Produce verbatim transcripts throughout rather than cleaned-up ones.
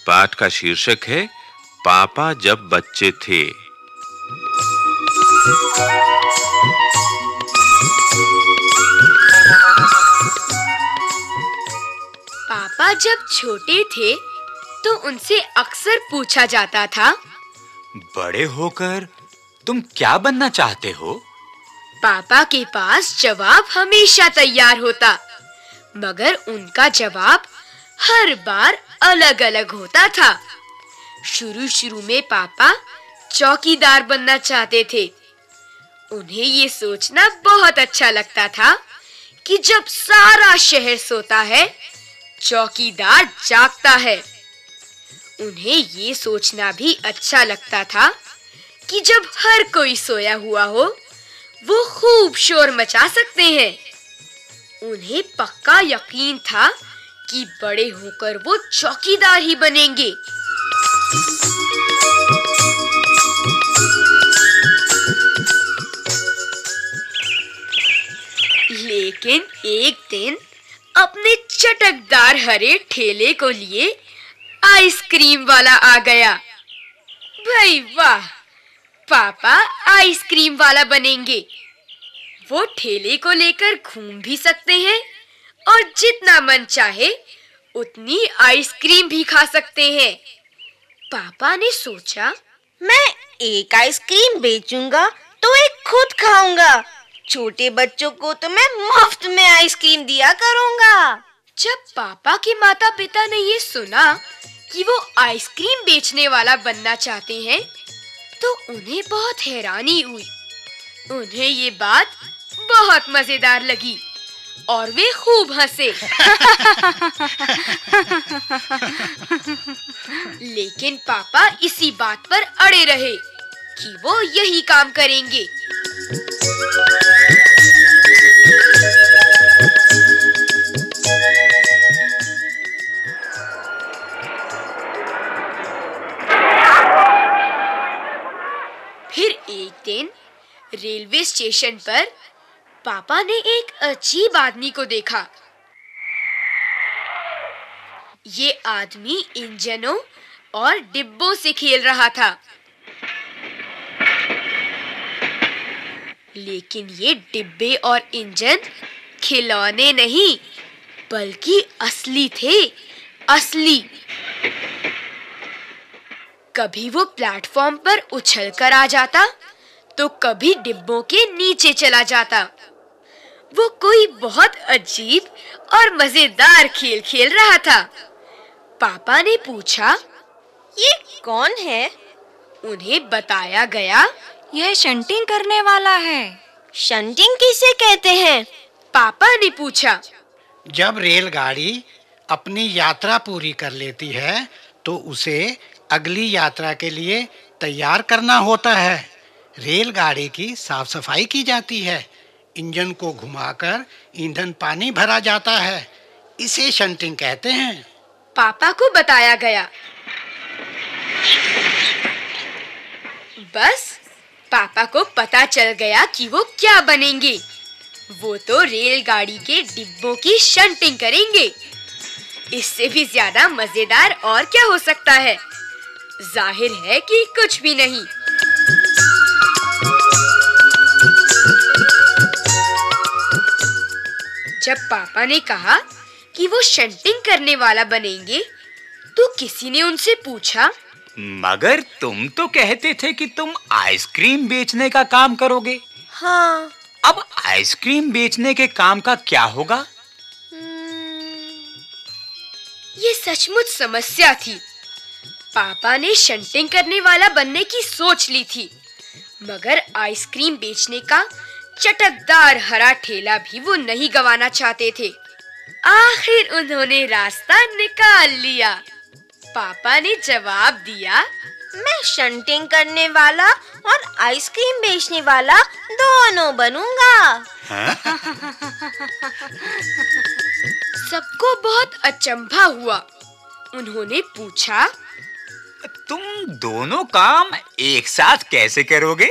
पाठ का शीर्षक है पापा जब बच्चे थे। पापा जब छोटे थे तो उनसे अक्सर पूछा जाता था, बड़े होकर तुम क्या बनना चाहते हो? पापा के पास जवाब हमेशा तैयार होता, मगर उनका जवाब हर बार अलग-अलग होता था। शुरू-शुरू में पापा चौकीदार बनना चाहते थे। उन्हें ये सोचना बहुत अच्छा लगता था कि जब सारा शहर सोता है, चौकीदार जागता है। उन्हें ये सोचना भी अच्छा लगता था कि जब हर कोई सोया हुआ हो, वो खूब शोर मचा सकते हैं। उन्हें पक्का यकीन था कि बड़े होकर वो चौकीदार ही बनेंगे। लेकिन एक दिन अपने चटकदार हरे ठेले को लिए आइसक्रीम वाला आ गया। भाई वाह, पापा आइसक्रीम वाला बनेंगे। वो ठेले को लेकर घूम भी सकते हैं और जितना मन चाहे उतनी आइसक्रीम भी खा सकते हैं। पापा ने सोचा, मैं एक आइसक्रीम बेचूंगा तो एक खुद खाऊंगा। छोटे बच्चों को तो मैं मुफ्त में आइसक्रीम दिया करूंगा। जब पापा के माता-पिता ने ये सुना कि वो आइसक्रीम बेचने वाला बनना चाहते हैं, तो उन्हें बहुत हैरानी हुई। उन्हें ये बात बहुत मजेदार लगी और वे खूब हंसे। लेकिन पापा इसी बात पर अड़े रहे कि वो यही काम करेंगे। फिर एक दिन रेलवे स्टेशन पर पापा ने एक अजीब आदमी को देखा। ये आदमी इंजनों और डिब्बों से खेल रहा था। लेकिन ये डिब्बे और इंजन खिलौने नहीं, बल्कि असली थे, असली। कभी वो प्लेटफॉर्म पर उछल कर आ जाता, तो कभी डिब्बों के नीचे चला जाता। वो कोई बहुत अजीब और मजेदार खेल खेल रहा था। पापा ने पूछा, ये कौन है? उन्हें बताया गया, यह शंटिंग करने वाला है। शंटिंग किसे कहते हैं? पापा ने पूछा। जब रेलगाड़ी अपनी यात्रा पूरी कर लेती है, तो उसे अगली यात्रा के लिए तैयार करना होता है। रेलगाड़ी की साफ सफाई की जाती है, इंजन को घुमाकर ईंधन पानी भरा जाता है। इसे शंटिंग कहते हैं। पापा को बताया गया। बस पापा को पता चल गया कि वो क्या बनेंगे। वो तो रेलगाड़ी के डिब्बों की शंटिंग करेंगे। इससे भी ज्यादा मजेदार और क्या हो सकता है? जाहिर है कि कुछ भी नहीं। जब पापा ने कहा कि वो शंटिंग करने वाला बनेंगे, तो किसी ने उनसे पूछा, मगर तुम तो कहते थे कि तुम आइसक्रीम बेचने का काम करोगे। हाँ। अब आइसक्रीम बेचने के काम का क्या होगा? ये सचमुच समस्या थी। पापा ने शंटिंग करने वाला बनने की सोच ली थी, मगर आइसक्रीम बेचने का चटकदार हरा ठेला भी वो नहीं गंवाना चाहते थे। आखिर उन्होंने रास्ता निकाल लिया। पापा ने जवाब दिया, मैं शंटिंग करने वाला और आइसक्रीम बेचने वाला दोनों बनूंगा। सबको बहुत अचंभा हुआ। उन्होंने पूछा, तुम दोनों काम एक साथ कैसे करोगे?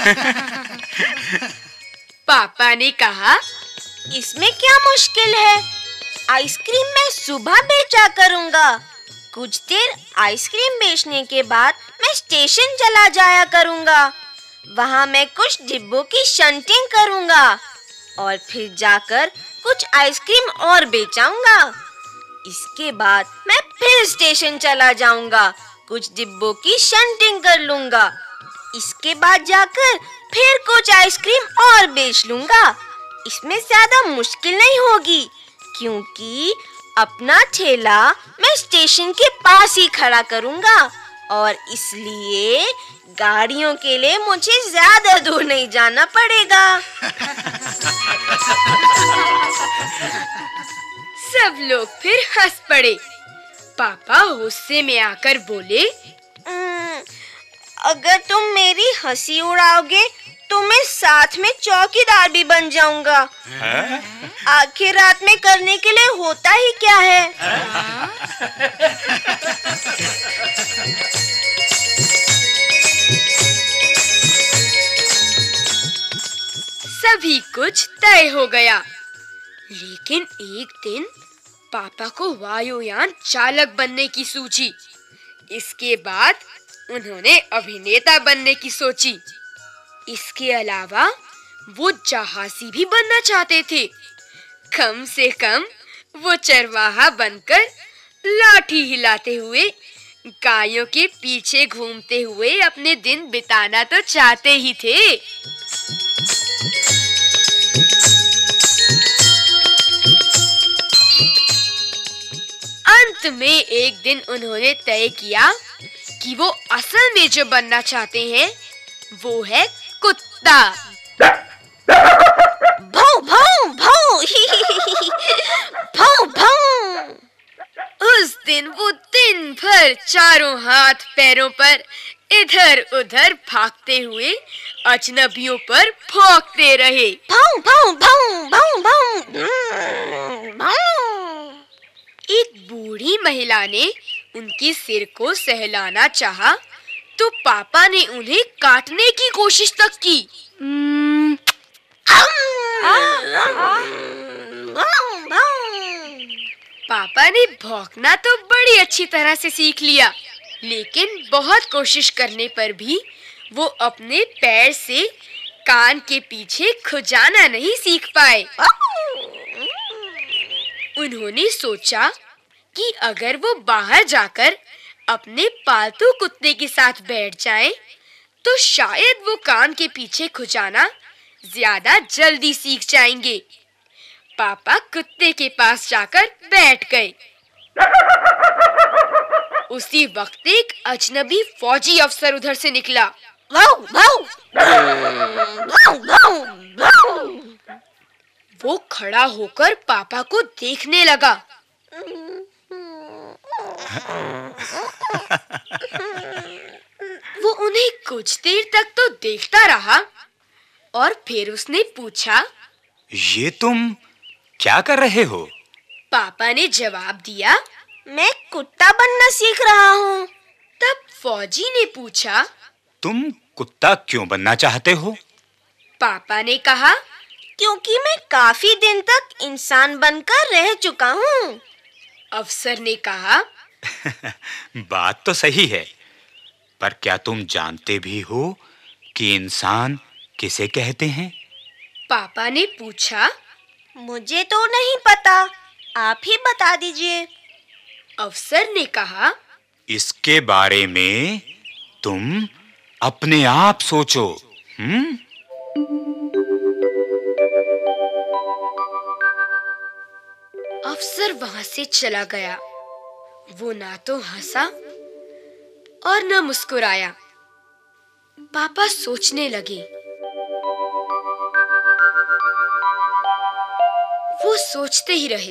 पापा ने कहा, इसमें क्या मुश्किल है? आइसक्रीम मैं सुबह बेचा करूंगा, कुछ देर आइसक्रीम बेचने के बाद मैं स्टेशन चला जाया करूँगा। वहाँ मैं कुछ डिब्बों की शंटिंग करूँगा और फिर जाकर कुछ आइसक्रीम और बेचाऊंगा। इसके बाद मैं फिर स्टेशन चला जाऊंगा, कुछ डिब्बों की शंटिंग कर लूंगा। इसके बाद जाकर फिर कुछ आइसक्रीम और बेच लूंगा। इसमें ज्यादा मुश्किल नहीं होगी क्योंकि अपना ठेला मैं स्टेशन के पास ही खड़ा करूंगा और इसलिए गाड़ियों के लिए मुझे ज्यादा दूर नहीं जाना पड़ेगा। सब लोग फिर हंस पड़े। पापा गुस्से में आकर बोले, अगर तुम मेरी हंसी उड़ाओगे तो मैं साथ में चौकीदार भी बन जाऊंगा। आखिर रात में करने के लिए होता ही क्या है। सभी कुछ तय हो गया। लेकिन एक दिन पापा को वायुयान चालक बनने की सूझी। इसके बाद उन्होंने अभिनेता बनने की सोची। इसके अलावा वो जहाजी भी बनना चाहते थे। कम से कम वो चरवाहा बनकर लाठी हिलाते हुए गायों के पीछे घूमते हुए अपने दिन बिताना तो चाहते ही थे। अंत में एक दिन उन्होंने तय किया कि वो असल में जो बनना चाहते हैं वो है कुत्ता। भौं भौं भौं भौं भौं। उस दिन वो दिन भर चारों हाथ पैरों पर इधर उधर भागते हुए अजनबियों पर भौंकते रहे। भौं भौं भौं भौं भौं भौं। एक बूढ़ी महिला ने उनके सिर को सहलाना चाहा तो पापा ने उन्हें काटने की कोशिश तक की। पापा ने भौंकना तो बड़ी अच्छी तरह से सीख लिया, लेकिन बहुत कोशिश करने पर भी वो अपने पैर से कान के पीछे खुजाना नहीं सीख पाए। उन्होंने सोचा कि अगर वो बाहर जाकर अपने पालतू कुत्ते के साथ बैठ जाएं, तो शायद वो कान के पीछे खुजाना ज्यादा जल्दी सीख जाएंगे। पापा कुत्ते के पास जाकर बैठ गए। उसी वक्त एक अजनबी फौजी अफसर उधर से निकला। Wow, wow, wow, wow, wow. वो खड़ा होकर पापा को देखने लगा। वो उन्हें कुछ देर तक तो देखता रहा और फिर उसने पूछा, ये तुम क्या कर रहे हो? पापा ने जवाब दिया, मैं कुत्ता बनना सीख रहा हूँ। तब फौजी ने पूछा, तुम कुत्ता क्यों बनना चाहते हो? पापा ने कहा, क्योंकि मैं काफी दिन तक इंसान बनकर रह चुका हूँ। अफसर ने कहा, बात तो सही है, पर क्या तुम जानते भी हो कि इंसान किसे कहते हैं? पापा ने पूछा, मुझे तो नहीं पता, आप ही बता दीजिए। अफसर ने कहा, इसके बारे में तुम अपने आप सोचो। हम्म? अफसर वहां से चला गया। वो ना तो हंसा और न मुस्कुराया। पापा सोचने लगे। वो सोचते ही रहे।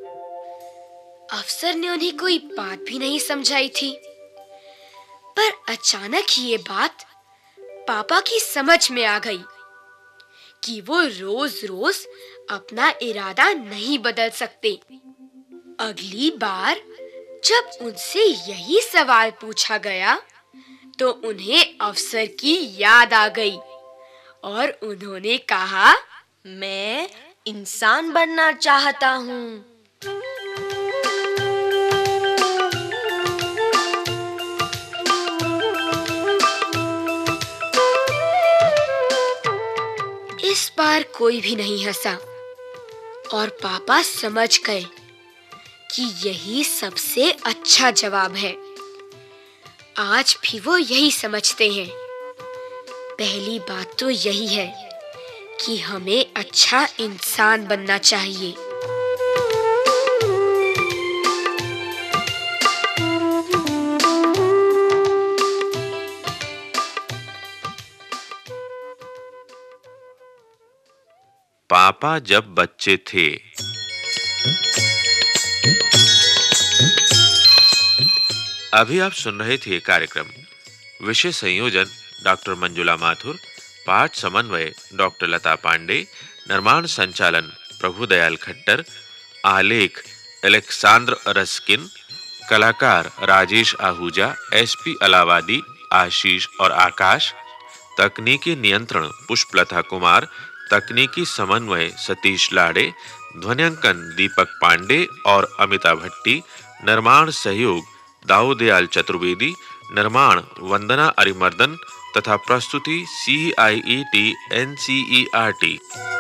अफसर ने उन्हें कोई बात भी नहीं समझाई थी, पर अचानक ही ये बात पापा की समझ में आ गई कि वो रोज-रोज अपना इरादा नहीं बदल सकते। अगली बार जब उनसे यही सवाल पूछा गया तो उन्हें अफसर की याद आ गई और उन्होंने कहा, मैं इंसान बनना चाहता हूँ। पर कोई भी नहीं हंसा और पापा समझ गए कि यही सबसे अच्छा जवाब है। आज भी वो यही समझते हैं। पहली बात तो यही है कि हमें अच्छा इंसान बनना चाहिए। पापा जब बच्चे थे। अभी आप सुन रहे थे कार्यक्रम। विषय संयोजन डॉक्टर मंजुला माथुर, पाठ समन्वय डॉक्टर लता पांडे, निर्माण संचालन प्रभुदयाल खट्टर, आलेख अलेक्सांद्र रस्किन, कलाकार राजेश आहूजा, एसपी अलावादी, आशीष और आकाश, तकनीकी नियंत्रण पुष्पलता कुमार, तकनीकी समन्वय सतीश लाड़े, ध्वन्यांकन दीपक पांडे और अमिता भट्टी, निर्माण सहयोग दाऊदयाल चतुर्वेदी, निर्माण वंदना अरिमर्दन तथा प्रस्तुति C I E T N C E R T.